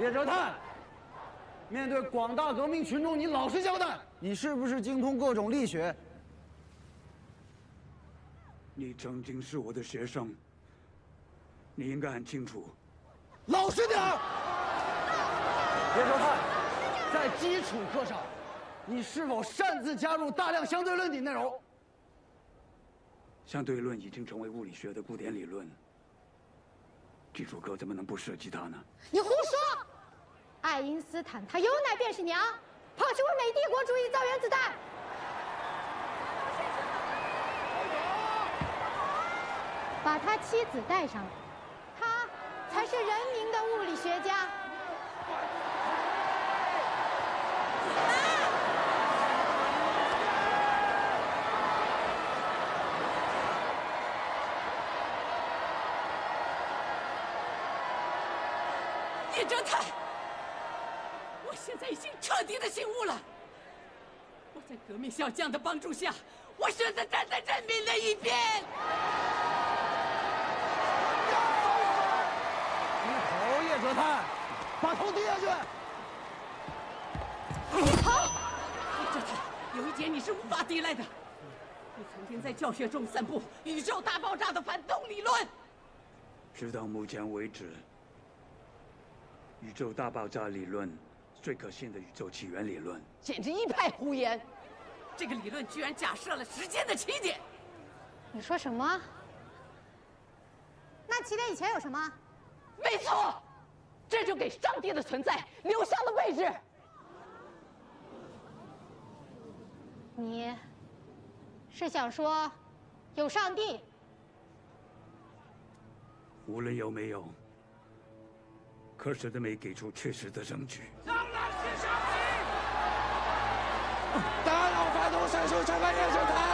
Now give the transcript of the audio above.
叶哲泰，面对广大革命群众，你老实交代，你是不是精通各种力学？ 你曾经是我的学生，你应该很清楚。 老实点儿！叶哲泰，在基础课上，你是否擅自加入大量相对论的内容？ 相对论已经成为物理学的古典理论，基础课怎么能不涉及它呢？ 你胡说！爱因斯坦他有奶便是娘，抛弃我美帝国主义造原子弹。把他妻子带上来，他才是人民的物理学家。 叶哲泰，我现在已经彻底的醒悟了。我在革命小将的帮助下，我选择站在人民的一边。 低头，叶哲泰，把头低下去。 好，叶哲泰，有一点你是无法抵赖的。你曾经在教学中散布宇宙大爆炸的反动理论。 直到目前为止，宇宙大爆炸理论最可信的宇宙起源理论， 简直一派胡言！这个理论居然假设了时间的起点。 你说什么？那起点以前有什么？ 没错，这就给上帝的存在留下了位置。 你是想说有上帝？ 无论有没有，科学都没给出确实的证据。 让老师上庭！大脑发动手术，惩罚叶哲泰。